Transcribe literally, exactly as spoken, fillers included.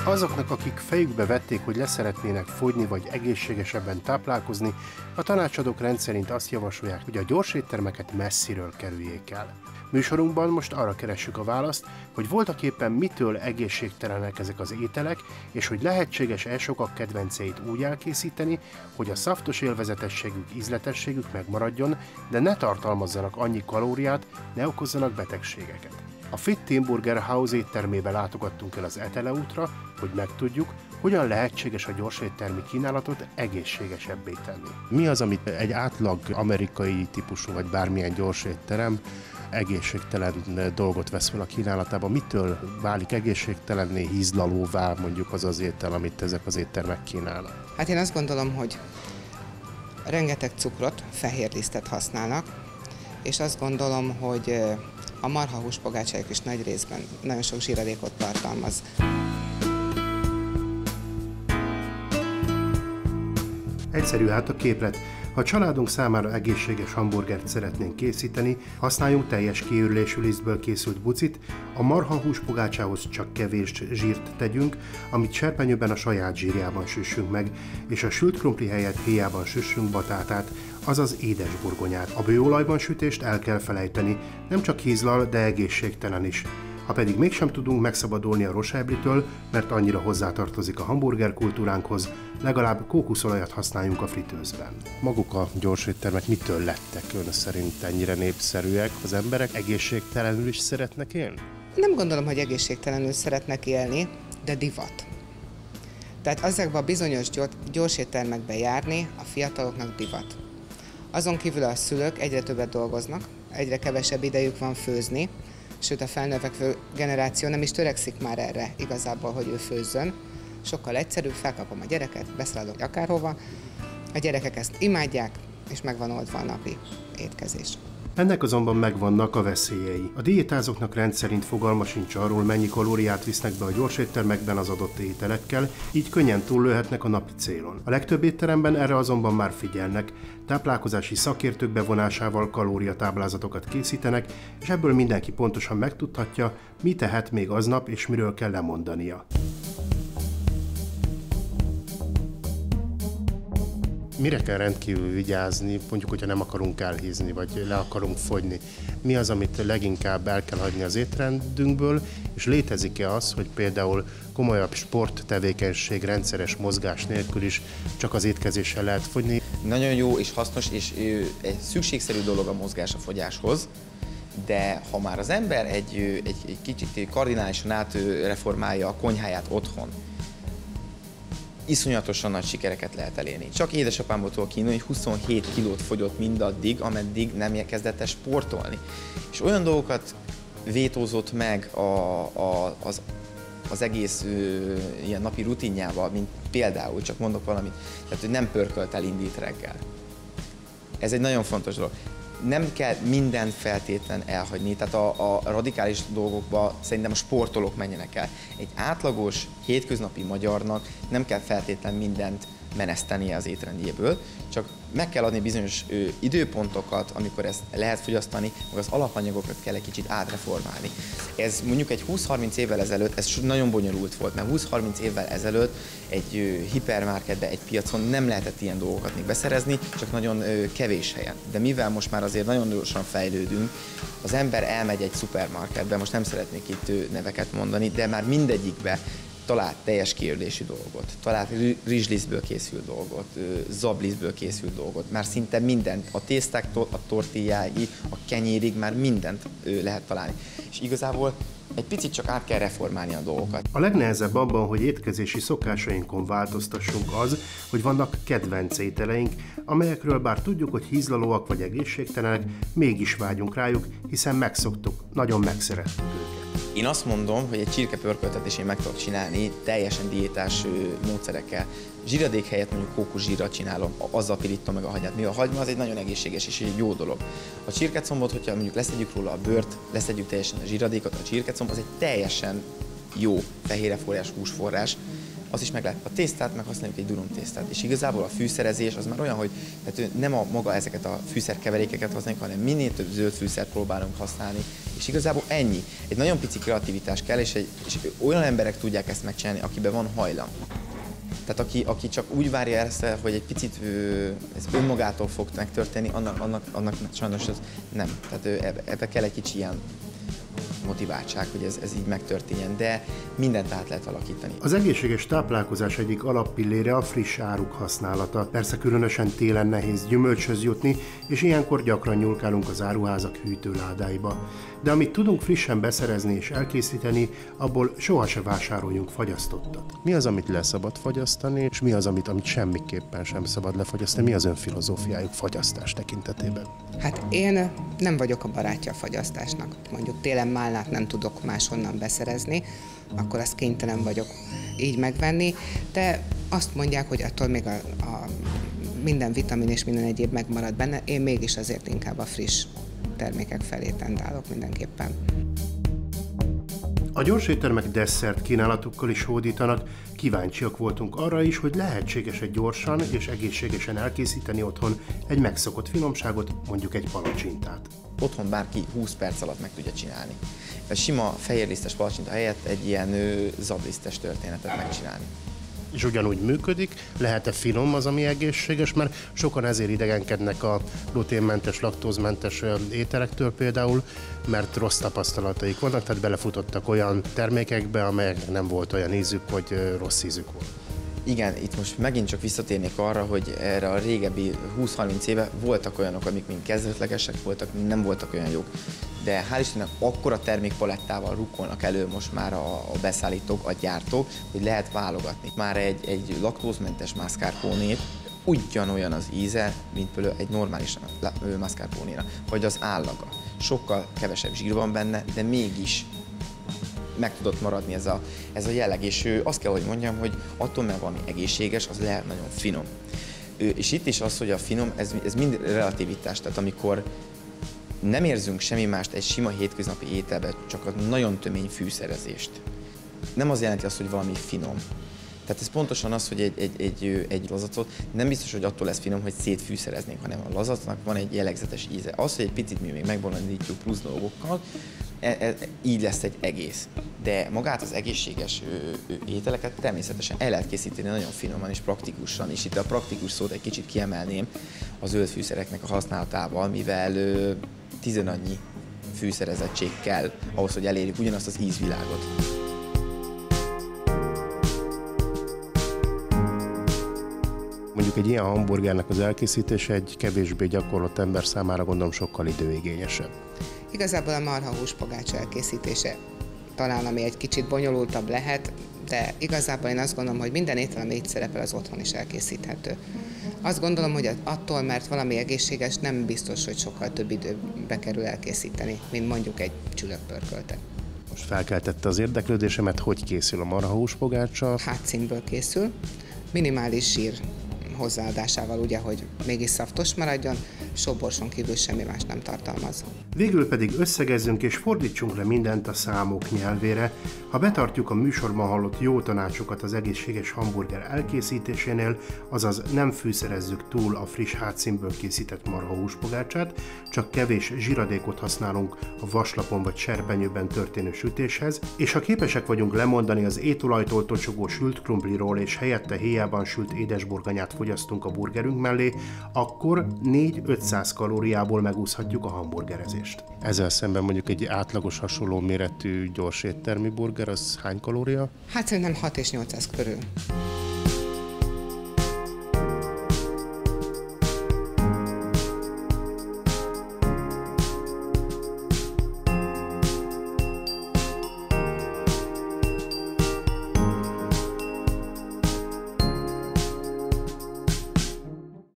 Azoknak, akik fejükbe vették, hogy leszeretnének fogyni vagy egészségesebben táplálkozni, a tanácsadók rendszerint azt javasolják, hogy a gyorséttermeket messziről kerüljék el. Műsorunkban most arra keressük a választ, hogy voltaképpen mitől egészségtelenek ezek az ételek, és hogy lehetséges-e sokak kedvenceit úgy elkészíteni, hogy a szaftos élvezetességük, ízletességük megmaradjon, de ne tartalmazzanak annyi kalóriát, ne okozzanak betegségeket. A Fit Team Burger House éttermébe látogattunk el az Etele útra, hogy megtudjuk, hogyan lehetséges a gyorséttermi kínálatot egészségesebbé tenni. Mi az, amit egy átlag amerikai típusú vagy bármilyen gyorsétterem egészségtelen dolgot vesz fel a kínálatába? Mitől válik egészségtelenné, hízlalóvá mondjuk az az étel, amit ezek az éttermek kínálnak? Hát én azt gondolom, hogy rengeteg cukrot, fehérlisztet használnak, és azt gondolom, hogy a marhahús pogácsájuk is nagy részben nagyon sok zsíradékot tartalmaz. Egyszerű hát a képlet. Ha a családunk számára egészséges hamburgert szeretnénk készíteni, használjunk teljes kiürülésű lisztből készült bucit, a marhahús pogácsához csak kevés zsírt tegyünk, amit serpenyőben a saját zsírjában süssünk meg, és a sült krumpli helyett héjában süssünk batátát, azaz édes burgonyát. A bőolajban sütést el kell felejteni, nem csak hízlal, de egészségtelen is. Ha pedig mégsem tudunk megszabadulni a roseblitől, mert annyira hozzátartozik a hamburger kultúránkhoz, legalább kókuszolajat használjunk a fritőzben. Maguk a gyorséttermek mitől lettek ön szerint ennyire népszerűek? Az emberek egészségtelenül is szeretnek élni? Nem gondolom, hogy egészségtelenül szeretnek élni, de divat. Tehát ezekben a bizonyos gyorséttermekbe járni a fiataloknak divat. Azon kívül a szülők egyre többet dolgoznak, egyre kevesebb idejük van főzni, sőt a felnövekvő generáció nem is törekszik már erre igazából, hogy ő főzzön. Sokkal egyszerűbb, felkapom a gyereket, beszaladok akárhova, a gyerekek ezt imádják, és megvan oldva a napi étkezés. Ennek azonban megvannak a veszélyei. A diétázóknak rendszerint fogalma sincs arról, mennyi kalóriát visznek be a gyorséttermekben az adott ételekkel, így könnyen túllőhetnek a napi célon. A legtöbb étteremben erre azonban már figyelnek, táplálkozási szakértők bevonásával kalóriatáblázatokat készítenek, és ebből mindenki pontosan megtudhatja, mi tehet még aznap és miről kell lemondania. Mire kell rendkívül vigyázni, mondjuk, hogyha nem akarunk elhízni, vagy le akarunk fogyni? Mi az, amit leginkább el kell hagyni az étrendünkből, és létezik-e az, hogy például komolyabb sporttevékenység, rendszeres mozgás nélkül is csak az étkezéssel lehet fogyni? Nagyon jó és hasznos, és egy szükségszerű dolog a mozgás a fogyáshoz, de ha már az ember egy, egy, egy kicsit kardinálisan átreformálja a konyháját otthon, iszonyatosan nagy sikereket lehet elérni. Csak édesapámból tudok kínálni, hogy huszonhét kilót fogyott mindaddig, ameddig nem kezdett el sportolni. És olyan dolgokat vétózott meg a, a, az, az egész ö, ilyen napi rutinjával, mint például, csak mondok valamit, tehát hogy nem pörkölt el indít reggel. Ez egy nagyon fontos dolog. Nem kell mindent feltétlen elhagyni, tehát a, a radikális dolgokba szerintem a sportolók menjenek el. Egy átlagos, hétköznapi magyarnak nem kell feltétlen mindent menesztenie az étrendjéből, csak meg kell adni bizonyos ö, időpontokat, amikor ezt lehet fogyasztani, meg az alapanyagokat kell egy kicsit átreformálni. Ez mondjuk egy húsz-harminc évvel ezelőtt, ez nagyon bonyolult volt, mert húsz-harminc évvel ezelőtt egy ö, hipermarketben, egy piacon nem lehetett ilyen dolgokat még beszerezni, csak nagyon ö, kevés helyen. De mivel most már azért nagyon gyorsan fejlődünk, az ember elmegy egy szupermarketbe, most nem szeretnék itt ö, neveket mondani, de már mindegyikbe talált teljes kiörlésű dolgot, talált rizslisztből készült dolgot, zablisztből készült dolgot, már szinte mindent, a tésztáktól a tortilláig, a kenyérig már mindent lehet találni. És igazából egy picit csak át kell reformálni a dolgokat. A legnehezebb abban, hogy étkezési szokásainkon változtassunk az, hogy vannak kedvenc ételeink, amelyekről bár tudjuk, hogy hízlalóak vagy egészségtelenek, mégis vágyunk rájuk, hiszen megszoktuk, nagyon megszerettük őket. Én azt mondom, hogy egy csirkepörköltet is én meg tudok csinálni teljesen diétás módszerekkel. Zsíradék helyett mondjuk kókuszsírral csinálom, azzal pirítom meg a hagymát. Mivel a hagyma az egy nagyon egészséges és egy jó dolog. A csirkecombot, hogyha mondjuk leszedjük róla a bőrt, leszedjük teljesen a zsíradékot, a csirkecomb az egy teljesen jó fehérjeforrás, húsforrás, az is meg lehet. A tésztát meg használjuk egy durum tésztát. És igazából a fűszerezés az már olyan, hogy tehát nem a maga ezeket a fűszerkeverékeket használjuk, hanem minél több zöld fűszert próbálunk használni. És igazából ennyi. Egy nagyon pici kreativitás kell, és, egy, és olyan emberek tudják ezt megcsinálni, akiben van hajlam. Tehát aki, aki csak úgy várja ezt, hogy egy picit ez önmagától fog megtörténni, annak, annak, annak sajnos ez nem. Tehát ebbe, ebbe kell egy kicsi ilyen motiváltság, hogy ez, ez így megtörténjen, de mindent át lehet alakítani. Az egészséges táplálkozás egyik alappillére a friss áruk használata. Persze különösen télen nehéz gyümölcshöz jutni, és ilyenkor gyakran nyúlkálunk az áruházak hűtőládáiba. De amit tudunk frissen beszerezni és elkészíteni, abból soha se vásároljunk fagyasztottat. Mi az, amit leszabad fagyasztani, és mi az, amit, amit semmiképpen sem szabad lefagyasztani? Mi az ön filozófiájuk fagyasztás tekintetében? Hát én nem vagyok a barátja a fagyasztásnak. Mondjuk télen málnát nem tudok máshonnan beszerezni, akkor azt kénytelen vagyok így megvenni, de azt mondják, hogy attól még a, a minden vitamin és minden egyéb megmarad benne, én mégis azért inkább a friss termékek felé tendálok mindenképpen. A gyorséttermek desszert kínálatukkal is hódítanak, kíváncsiak voltunk arra is, hogy lehetséges-e gyorsan és egészségesen elkészíteni otthon egy megszokott finomságot, mondjuk egy palacsintát. Otthon bárki húsz perc alatt meg tudja csinálni. A sima fehérlisztes palacsinta helyett egy ilyen zablisztes történetet megcsinálni. És ugyanúgy működik, lehet-e finom az, ami egészséges, mert sokan ezért idegenkednek a gluténmentes, laktózmentes ételektől például, mert rossz tapasztalataik vannak, tehát belefutottak olyan termékekbe, amelyeknek nem volt olyan ízük, hogy rossz ízük volt. Igen, itt most megint csak visszatérnék arra, hogy erre a régebbi húsz-harminc éve voltak olyanok, amik mind kezdetlegesek voltak, mind nem voltak olyan jók. De hál' Istennek akkora termékpalettával rukkolnak elő most már a, a beszállítók, a gyártók, hogy lehet válogatni. Már egy, egy laktózmentes mascarpone ugyanolyan az íze, mint például egy normális mascarpone-ra, vagy az állaga. Sokkal kevesebb zsír van benne, de mégis meg tudott maradni ez a, ez a jelleg, és ő, azt kell, hogy mondjam, hogy attól, mert valami egészséges, az lehet nagyon finom. Ő, és itt is az, hogy a finom, ez, ez mind relativitás, tehát amikor nem érzünk semmi mást egy sima hétköznapi ételben, csak a nagyon tömény fűszerezést. Nem az jelenti azt, hogy valami finom. Tehát ez pontosan az, hogy egy, egy, egy, egy lazacot nem biztos, hogy attól lesz finom, hogy szétfűszereznénk, hanem a lazacnak van egy jellegzetes íze. Az, hogy egy picit mi még megbolondítjuk plusz dolgokkal, e, e, így lesz egy egész. De magát az egészséges ö, ö, ételeket természetesen el lehet készíteni nagyon finoman és praktikusan, és itt a praktikus szót egy kicsit kiemelném a zöld fűszereknek a használatával, mivel ö, tizenannyi fűszerezettség kell ahhoz, hogy elérjük ugyanazt az ízvilágot. Mondjuk egy ilyen hamburgernek az elkészítése egy kevésbé gyakorlott ember számára gondolom sokkal időigényesebb. Igazából a marhahúspogács elkészítése talán ami egy kicsit bonyolultabb lehet, de igazából én azt gondolom, hogy minden étel, ami itt szerepel, az otthon is elkészíthető. Azt gondolom, hogy attól, mert valami egészséges, nem biztos, hogy sokkal több időbe kerül elkészíteni, mint mondjuk egy csülökpörköltet. Most felkeltette az érdeklődésemet, hogy készül a marhahúspogácsa? Hátszínből készül, minimális zsír hozzáadásával, ugye, hogy mégis szaftos maradjon, sóborson kívül semmi más nem tartalmaz. Végül pedig összegezzünk és fordítsunk le mindent a számok nyelvére. Ha betartjuk a műsorban hallott jó tanácsokat az egészséges hamburger elkészítésénél, azaz nem fűszerezzük túl a friss hátszínből készített marhahúspogácsát, csak kevés zsíradékot használunk a vaslapon vagy serpenyőben történő sütéshez, és ha képesek vagyunk lemondani az étolajtól tocsogó sült krumpliról és helyette héjában sült édesburgonyát fogyasztunk a burgerünk mellé, akkor négy-ötszáz kalóriából megúszhatjuk a hamburgerezést. Ezzel szemben mondjuk egy átlagos hasonló méretű gyors éttermi burger, az hány kalória? Hát szerintem hat és nyolcszáz körül.